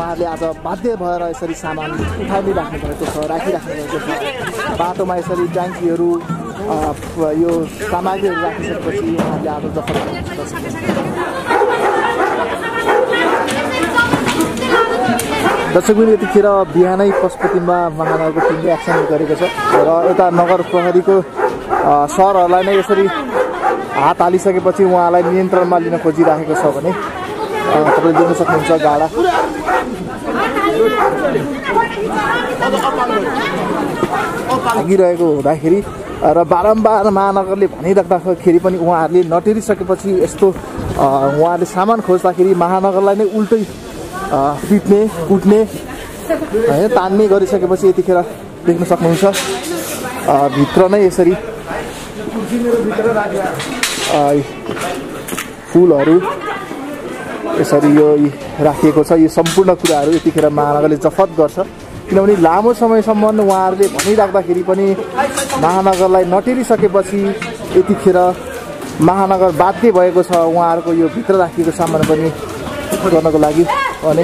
उहाँहरूले आज बाध्य भएर यसरी सामान उठाइराख्नु भएको छ, राखिराख्नु भएको छ। बाटोमा यसरी ट्याङ्कीहरू यो सामग्रीहरू राखिसकेपछि उहाँहरूले आज जफत दर्शकबिन यतिखेर बिहानै पशुपतिमा महानगरको टिमले एक्सन गरेको छ र यता नगर प्रहरीको सहरहरूलाई नै यसरी हात हालिसकेपछि उहाँलाई नियन्त्रणमा लिन खोजिराखेको छ भने तपाईँले देख्न सक्नुहुन्छ गाडा लागिरहेको हुँदाखेरि र बारम्बार महानगरले भनिराख्दाखेरि पनि उहाँहरूले नटेरिसकेपछि यस्तो उहाँहरूले सामान खोज्दाखेरि महानगरलाई नै उल्टै पिट्ने कुट्ने होइन तान्ने गरिसकेपछि यतिखेर देख्न सक्नुहुन्छ भित्र नै यसरी फुलहरू यसरी यो राखिएको छ। यो सम्पूर्ण कुराहरू यतिखेर महानगरले जफत गर्छ किनभने लामो समयसम्म उहाँहरूले भनिराख्दाखेरि पनि महानगरलाई नटेरिसकेपछि यतिखेर महानगर बाध्य भएको छ उहाँहरूको यो भित्र राखिएको सामान पनि गर्नको लागि भने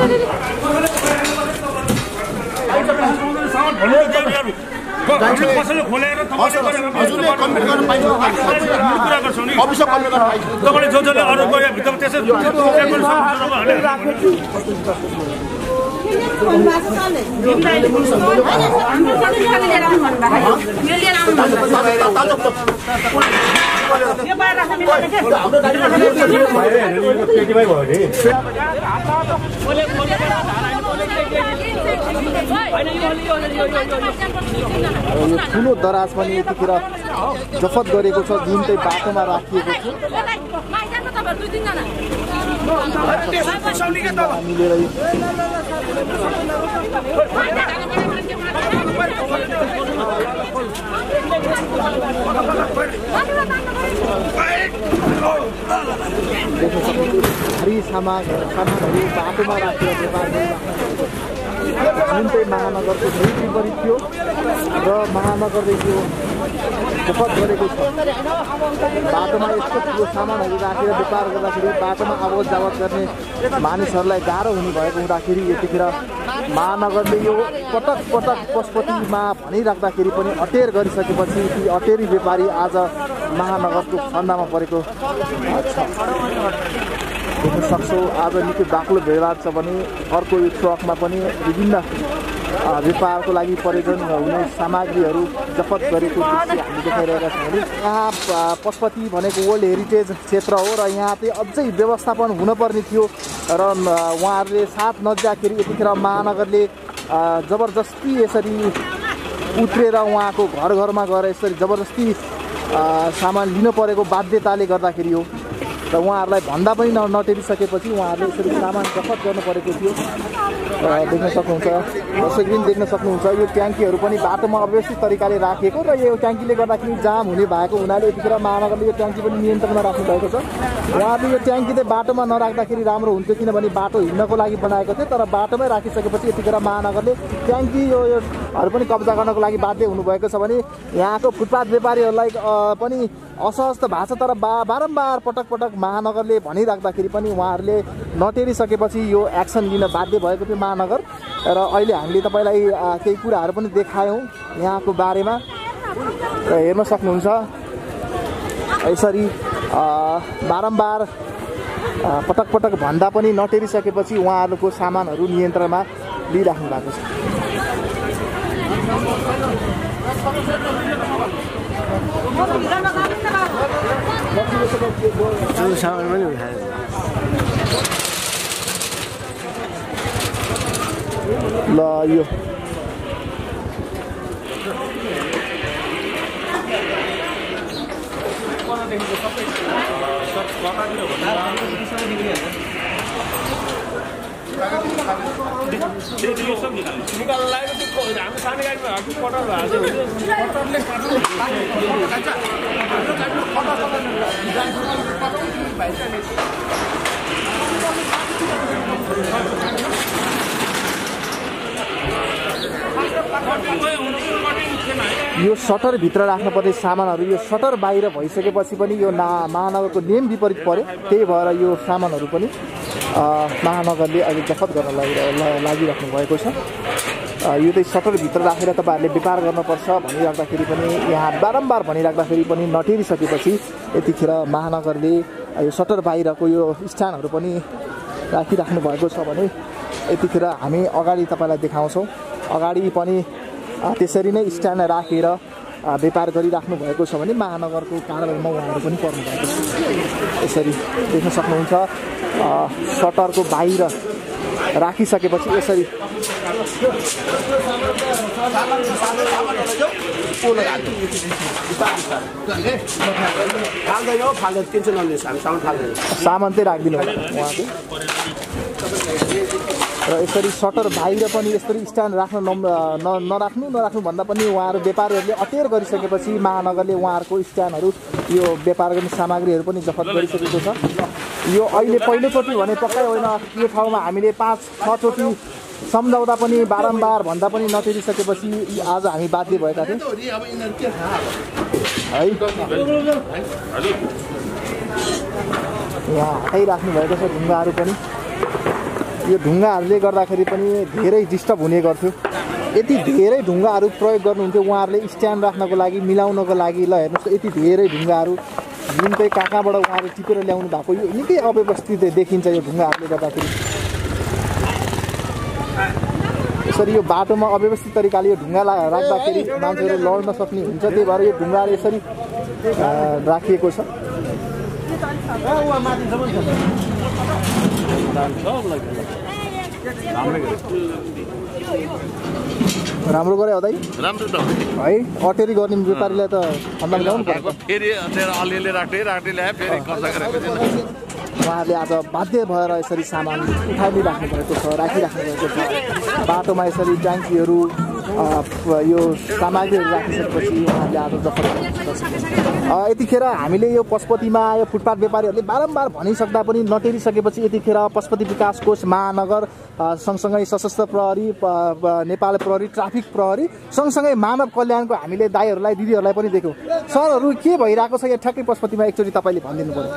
ठुलो दराज पनि यतिखेर जफत गरेको छ जुन चाहिँ बाटोमा राखिएको छ भारी सामानहरू बाटोमा राखेर व्यापार जुन चाहिँ महानगरको धेरै विपरीत थियो र महानगरले यो जफत गरेको छ। बाटोमा यस्तो ठुलो सामानहरू राखेर व्यापार गर्दाखेरि बाटोमा आवत जावत गर्ने मानिसहरूलाई गाह्रो हुने भएको हुँदाखेरि यतिखेर महानगरले यो पटक पटक पशुपतिमा भनिराख्दाखेरि पनि अटेर गरिसकेपछि ती अटेरी व्यापारी आज महानगरको फन्दामा परेको छ। देख्न सक्छौँ आज निकै बाक्लो भेडभाड छ भने अर्को यो ट्रकमा पनि विभिन्न व्यापारको लागि प्रयोजन हुने सामग्रीहरू जफत गरेको दृश्य हामी देखाइरहेका छौँ भने यहाँ पशुपति भनेको वर्ल्ड हेरिटेज क्षेत्र हो र यहाँ चाहिँ अझै व्यवस्थापन हुनुपर्ने थियो र उहाँहरूले साथ नदिँदाखेरि यतिखेर महानगरले जबरजस्ती यसरी उत्रेर उहाँको घर घरमा गएर यसरी जबरजस्ती सामान लिनु परेको बाध्यताले गर्दाखेरि हो र उहाँहरूलाई भन्दा पनि नटेरिसकेपछि उहाँहरूले यसरी सामान जफत गर्नु परेको थियो। देख्न सक्नुहुन्छ दर्शकबिन देख्न सक्नुहुन्छ यो ट्याङ्कीहरू पनि बाटोमा अव्यवस्थित तरिकाले राखिएको र यो ट्याङ्कीले गर्दाखेरि जाम हुने भएको हुनाले यतिखेर महानगरले यो ट्याङ्की पनि नियन्त्रणमा राख्नु भएको छ। उहाँहरूले यो ट्याङ्की चाहिँ बाटोमा नराख्दाखेरि राम्रो हुन्थ्यो किनभने बाटो हिँड्नको लागि बनाएको थियो तर बाटोमै राखिसकेपछि यतिखेर महानगरले ट्याङ्की योहरू पनि कब्जा गर्नको लागि बाध्य हुनुभएको छ भने यहाँको फुटपाथ व्यापारीहरूलाई पनि असहज त भएको छ तर बारम्बार पटक पटक महानगरले भनिराख्दाखेरि पनि उहाँहरूले नटेरिसकेपछि यो एक्सन लिन बाध्य भएको थियो महानगर र अहिले हामीले तपाईँलाई केही कुराहरू पनि देखायौँ यहाँको बारेमा र हेर्न सक्नुहुन्छ यसरी बारम्बार पटक पटक भन्दा पनि नटेरिसकेपछि उहाँहरूको सामानहरू नियन्त्रणमा लिइराख्नु भएको छ। ल यो यो सटर भित्र राख्नुपर्ने सामानहरू यो सटर बाहिर भइसकेपछि पनि यो महानगरको नियम विपरीत पर्यो त्यही भएर यो सामानहरू पनि महानगरले अहिले जफत गर्न लागिराख्नु भएको छ। यो चाहिँ सटरभित्र राखेर तपाईँहरूले व्यापार गर्नुपर्छ भनिराख्दाखेरि पनि यहाँ बारम्बार भनिराख्दाखेरि पनि नटेरिसकेपछि यतिखेर महानगरले यो सटर बाहिरको यो स्ट्यान्डहरू पनि राखिराख्नु भएको छ भने यतिखेर हामी अगाडि तपाईँलाई देखाउँछौँ। अगाडि पनि त्यसरी नै स्ट्यान्ड राखेर व्यापार गरिराख्नु भएको छ भने महानगरको कार्यालयमा उहाँहरू पनि पर्नु भएको छ। यसरी देख्न सक्नुहुन्छ सटरको बाहिर राखिसकेपछि यसरी सामान चाहिँ राखिदिनु होला उहाँको। र यसरी सटर बाहिर पनि यसरी स्ट्यान्ड राख्न नराख्नु भन्दा पनि उहाँहरू व्यापारीहरूले अटेर गरिसकेपछि महानगरले उहाँहरूको स्ट्यान्डहरू यो व्यापार गर्ने सामग्रीहरू पनि जफत गरिसकेको छ। यो अहिले पहिलोचोटि भने पक्कै होइन, यो ठाउँमा हामीले 5-6 चोटि सम्झाउँदा पनि बारम्बार भन्दा पनि नटेरिसकेपछि आज हामी बाध्य भएका थियौँ है। यहाँ हटाइराख्नु भएको छ ढुङ्गाहरू पनि। यो ढुङ्गाहरूले गर्दाखेरि पनि धेरै डिस्टर्ब हुने गर्थ्यो। यति धेरै ढुङ्गाहरू प्रयोग गर्नुहुन्थ्यो उहाँहरूले स्ट्यान्ड राख्नको लागि मिलाउनको लागि। ल हेर्नुहोस् यति धेरै ढुङ्गाहरू जुन चाहिँ कहाँबाट उहाँहरूले टिपेर ल्याउनु भएको यो निकै अव्यवस्थित देखिन्छ यो ढुङ्गाहरूले गर्दाखेरि। यसरी यो बाटोमा अव्यवस्थित तरिकाले यो ढुङ्गा राख्दाखेरि मान्छेहरू लड्न सक्ने हुन्छ, त्यही भएर यो ढुङ्गाहरू यसरी राखिएको छ। राम्रो गरे हो दाइ, राम्रो त है। अटेरी गर्ने व्यापारीलाई त अन्दाज ल्याउनु पर्छ। फेरि अलिअलि राख्दै ल्याए फेरि खर्च गरेको छैन। उहाँहरूले आज बाध्य भएर यसरी सामान उठाइदिइराख्नु भएको छ, राखिराख्नु भएको छ। बाटोमा यसरी ट्याङ्कीहरू यो सामग्रीहरू राखिसकेपछि उहाँहरूले आज जफत यतिखेर हामीले यो पशुपतिमा यो फुटपाथ व्यापारीहरूले बारम्बार भनिसक्दा पनि नटेरिसकेपछि यतिखेर पशुपति विकास कोष महानगर सँगसँगै सशस्त्र प्रहरी नेपाल प्रहरी ट्राफिक प्रहरी सँगसँगै मानव कल्याणको हामीले दाइहरूलाई दिदीहरूलाई पनि देख्यौँ। सरहरू के भइरहेको छ यहाँ ठ्याक्कै पशुपतिमा एकचोटि तपाईँले भनिदिनु पर्यो।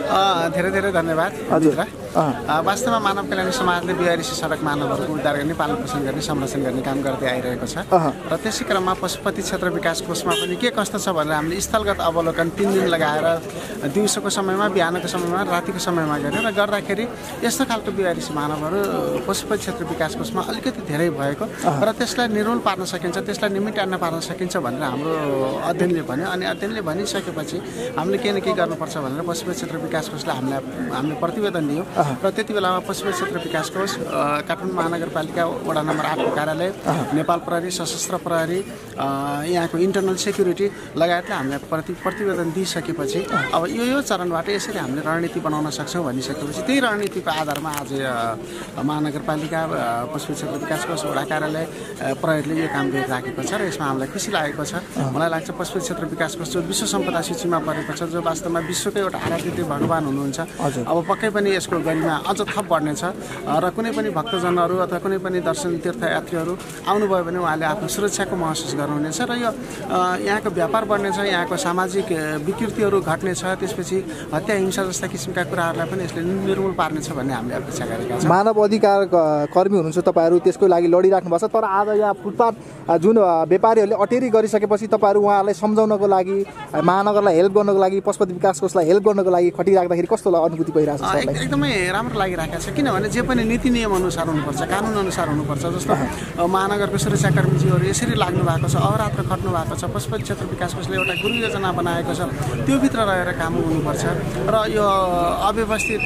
धेरै धेरै धन्यवाद हजुर। वास्तवमा मानव कल्याण समाजले बिआरसी सडक मानवहरूको उद्धार गर्ने पालन पोषण गर्ने संरक्षण गर्ने काम गर्दै आइरहेको छ र त्यसै क्रममा पशुपति क्षेत्र विकास कोषमा पनि के कस्तो छ भनेर हामीले स्थलगत अवलोकन 3 दिन लगाएर दिउँसोको समयमा बिहानको समयमा रातिको समयमा गरेर गर्दाखेरि यस्तो खालको बिआरसी मानवहरू पशुपति क्षेत्र विकास कोषमा अलिकति धेरै भएको र त्यसलाई निर्मूल पार्न सकिन्छ, त्यसलाई निमिटान्न पार्न सकिन्छ भनेर हाम्रो अध्ययनले भन्यो। अनि अध्ययनले भनिसकेपछि हामीले के न के गर्नुपर्छ भनेर पशुपति क्षेत्र विकास कोषलाई हामीले प्रतिवेदन दियौँ र त्यति बेलामा पशुपति क्षेत्र विकास कोष काठमाडौँ महानगरपालिका वडा नम्बर 8 को कार्यालय, नेपाल प्रहरी, सशस्त्र प्रहरी, यहाँको इन्टरनल सेक्युरिटी लगायतले हामीले प्रतिवेदन दिइसकेपछि अब यो चरणबाट यसरी हामीले रणनीति बनाउन सक्छौँ भनिसकेपछि त्यही रणनीतिको आधारमा आज महानगरपालिका पशुपति क्षेत्र विकास कोष वडा कार्यालय प्रहरीले यो काम गरिराखेको छ र यसमा हामीलाई खुसी लागेको छ। मलाई लाग्छ पशुपति क्षेत्र विकास कोष जो विश्व सम्पदा सूचीमा परेको छ, जो वास्तवमा विश्वकै एउटा आराध्य भगवान हुनुहुन्छ, अब पक्कै पनि यसको गरिमा अझ थप बढ्नेछ र कुनै पनि भक्तजनहरू अथवा कुनै पनि दर्शन तीर्थयात्रीहरू आउनुभयो भने उहाँले आफ्नो सुरक्षाको महसुस गर्नुहुनेछ र यो यहाँको व्यापार बढ्नेछ, यहाँको सामाजिक विकृतिहरू घट्नेछ, त्यसपछि हत्या हिंसा जस्ता किसिमका कुराहरूलाई पनि यसले निर्मूल पार्नेछ भन्ने हामीले अपेक्षा गरेका छौँ। मानव अधिकार कर्मी हुनुहुन्छ तपाईँहरू, त्यसको लागि लडिराख्नु भएको छ, तर आज यहाँ फुटपाथ जुन व्यापारीहरूले अटेरी गरिसकेपछि तपाईँहरू उहाँहरूलाई सम्झाउनको लागि, महानगरलाई हेल्प गर्नको लागि, पशुपति विकास कोषलाई हेल्प गर्नको लागि खटिराख्दाखेरि कस्तो अनुभूति भइरहेको छ? एकदमै राम्रो लागिरहेको छ, किनभने जे पनि नीति नियम अनुसार हुनुपर्छ, कानुन अनुसार हुनुपर्छ। जस्तो महानगरको सुरक्षाकर्मीजीहरू यसरी लाग्नु भएको छ, अहोरात्र खट्नु भएको छ। पशुपति क्षेत्र विकास कोषले एउटा गुरु योजना बनाएको छ, त्यो भित्र रहेर काम हुनुपर्छ र यो अव्यवस्थित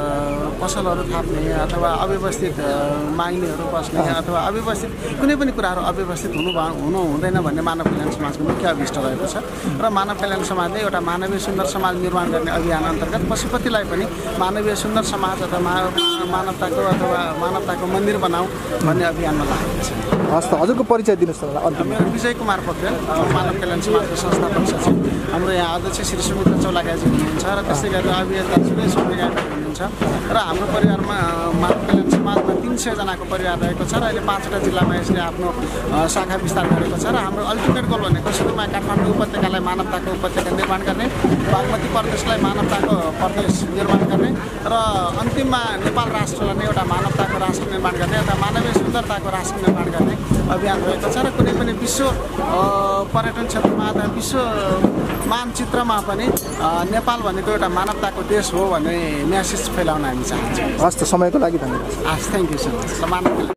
पसलहरू थाप्ने अथवा अव्यवस्थित माग्नेहरू बस्ने अथवा अव्यवस्थित कुनै पनि कुराहरू अव्यवस्थित हुनु हुँदैन भन्ने मानव कल्याण समाजको मुख्य अभिष्ट रहेको छ र मानव कल्याण समाजले एउटा मानवीय सुन्दर समाज निर्माण गर्ने अभियान अन्तर्गत पशुपतिलाई पनि मानवीय सुन्दर समाज अथवा मानवताको मन्दिर बनाऊ भन्ने अभियानमा लागेको छ। हस् त, हजुरको परिचय दिनुहोस् न। मेरो विजय कुमार पोखरेल, मानव कल्याण समाजको संस्थापक सचिव। हाम्रो यहाँ अध्यक्ष श्री सुमित्र चौलागाजी हुनुहुन्छ र त्यस्तै गरेर अभियन्ता सुरेश चौलागाजी हुनुहुन्छ र हाम्रो परिवारमा मानव कल्याण समाजमा 3 300 जनाको परिवार रहेको छ र अहिले 5वटा जिल्लामा यसले आफ्नो शाखा विस्तार गरेको छ र हाम्रो अल्टिमेट गोल भनेको सुरुमा काठमाडौँ उपत्यकालाई मानवताको उपत्यका निर्माण गर्ने, बागमती प्रदेशलाई मानवताको प्रदेश निर्माण गर्ने र अन्तिममा नेपाल राष्ट्रलाई नै एउटा मानवताको राष्ट्र निर्माण गर्ने, एउटा मानवीय सुन्दरताको राष्ट्र निर्माण गर्ने अभियान रहेको छ र कुनै पनि विश्व पर्यटन क्षेत्रमा अथवा विश्व मानचित्रमा पनि नेपाल भनेको एउटा मानवताको देश हो भन्ने म्यासेज फैलाउन हामी चाहन्छौँ। हस् त, समयको लागि धन्यवाद। Thank you so much.